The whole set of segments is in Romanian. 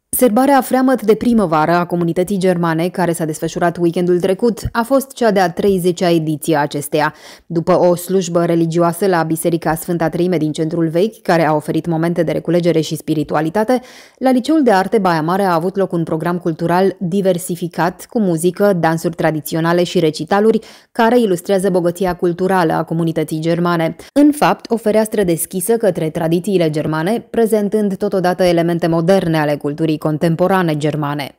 Sărbarea Freamăt de primăvară a comunității germane, care s-a desfășurat weekendul trecut, a fost cea de-a 30-a ediție a acesteia. După o slujbă religioasă la Biserica Sfânta Treime din centrul vechi, care a oferit momente de reculegere și spiritualitate, la Liceul de Arte Baia Mare a avut loc un program cultural diversificat, cu muzică, dansuri tradiționale și recitaluri, care ilustrează bogăția culturală a comunității germane. În fapt, o fereastră deschisă către tradițiile germane, prezentând totodată elemente moderne ale culturii contemporane germane.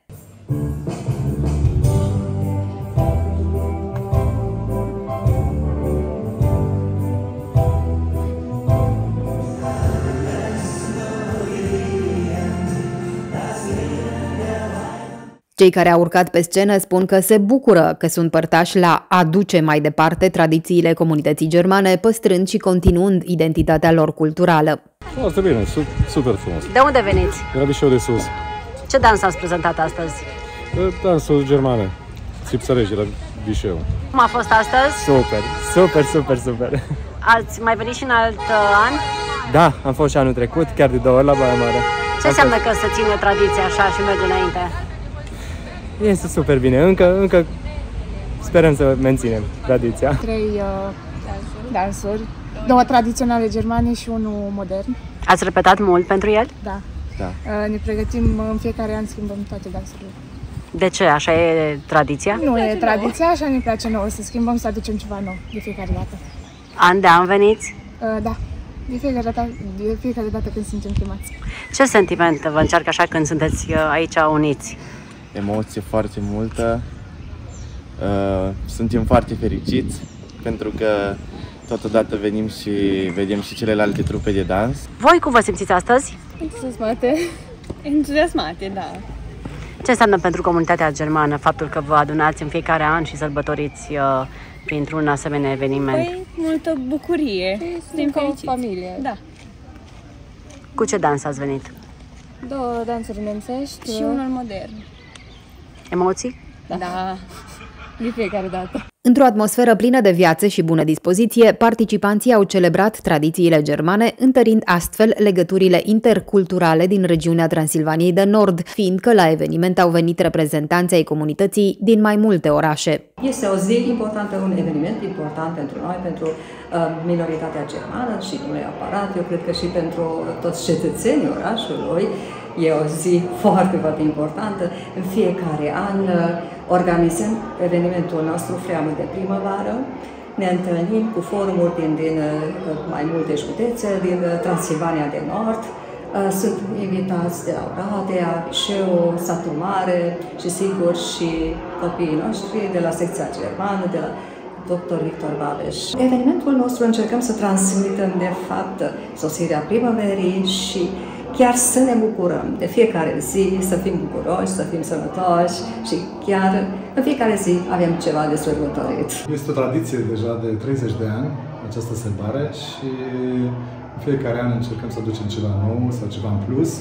Cei care au urcat pe scenă spun că se bucură că sunt părtași la a duce mai departe tradițiile comunității germane, păstrând și continuând identitatea lor culturală. Foarte bine, super frumos. De unde veniți? De la Bișeu de Sus. Ce dans ați prezentat astăzi? Dansuri germane, țipsărești de la Bișeu. Cum a fost astăzi? Super. Ați mai venit și în alt an? Da, am fost și anul trecut, chiar de 2 ori la Baia Mare. Ce înseamnă că se ține tradiția așa și merge înainte? Este super bine, încă sperăm să menținem tradiția. 3 dansuri, 2 tradiționale germane și 1 modern. Ați repetat mult pentru el? Da. Da. Ne pregătim în fiecare an, schimbăm toate dansurile. De ce? Așa e tradiția? Nu e tradiția, așa ne place nouă, să schimbăm, să aducem ceva nou de fiecare dată. An de an veniți? Da. De fiecare dată când suntem chemați. Ce sentiment vă încearcă așa când sunteți aici uniți? Emoție foarte multă. Suntem foarte fericiți pentru că totodată venim și vedem și celelalte trupe de dans. Voi cum vă simțiți astăzi? Entuziasmate, da. Ce înseamnă pentru comunitatea germană faptul că vă adunați în fiecare an și sărbătoriți printr-un asemenea eveniment? Păi, multă bucurie. Suntem fericiți. Familie. Da. Cu ce dans ați venit? 2 dansuri nemțești Și unul modern. Emoții? Da. De fiecare dată. Într-o atmosferă plină de viață și bună dispoziție, participanții au celebrat tradițiile germane, întărind astfel legăturile interculturale din regiunea Transilvaniei de Nord, fiindcă la eveniment au venit reprezentanți ai comunității din mai multe orașe. Este o zi importantă, un eveniment important pentru noi, pentru minoritatea germană și nu neapărat, eu cred că și pentru toți cetățenii orașului. E o zi foarte, foarte importantă. În fiecare an organizăm evenimentul nostru Freamăt de primăvară. Ne întâlnim cu forumuri din mai multe județe, din Transilvania de Nord. Sunt invitați de la Oradea, Bișeu, Satul Mare și sigur și copiii noștri de la secția germană, de la Dr. Victor Babeș. Evenimentul nostru încercăm să transmitem de fapt sosirea primăverii și chiar să ne bucurăm de fiecare zi, să fim bucuroși, să fim sănătoși și chiar în fiecare zi avem ceva de sărbătorit. Este o tradiție deja de 30 de ani, această sărbare, și în fiecare an încercăm să aducem ceva nou sau ceva în plus.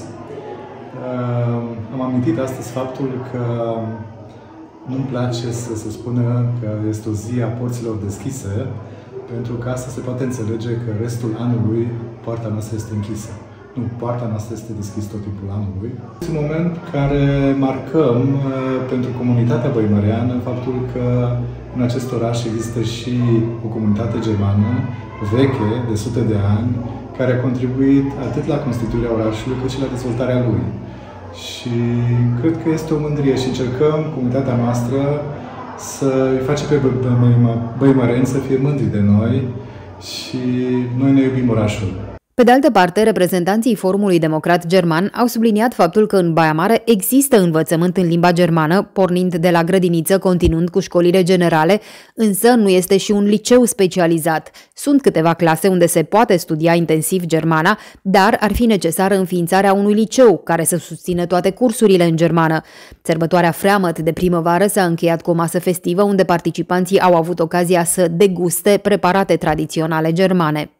Am amintit astăzi faptul că nu-mi place să se spună că este o zi a porților deschise, pentru că asta se poate înțelege că restul anului poarta noastră este închisă. Nu, poarta noastră este deschisă tot timpul anului. Este un moment care marcăm pentru comunitatea băimăreană faptul că în acest oraș există și o comunitate germană veche, de sute de ani, care a contribuit atât la constituirea orașului, cât și la dezvoltarea lui. Și cred că este o mândrie și încercăm, comunitatea noastră, să îi face pe băimăreni să fie mândri de noi și noi ne iubim orașul. Pe de altă parte, reprezentanții Forumului Democrat German au subliniat faptul că în Baia Mare există învățământ în limba germană, pornind de la grădiniță, continuând cu școlile generale, însă nu este și un liceu specializat. Sunt câteva clase unde se poate studia intensiv germana, dar ar fi necesară înființarea unui liceu care să susțină toate cursurile în germană. Sărbătoarea Freamăt de primăvară s-a încheiat cu o masă festivă unde participanții au avut ocazia să deguste preparate tradiționale germane.